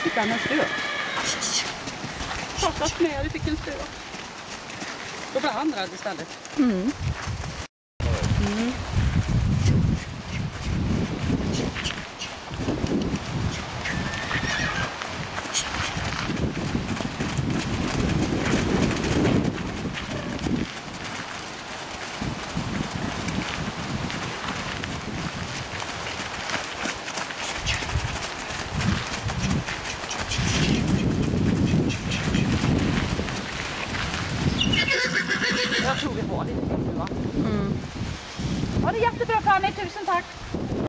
Fick han en spö? Pratat med, du fick en spö. Då blev han rädd istället. Mm. Jag tror vi har lite till nu, va? Ha det jättebra, Fanny. Tusen tack.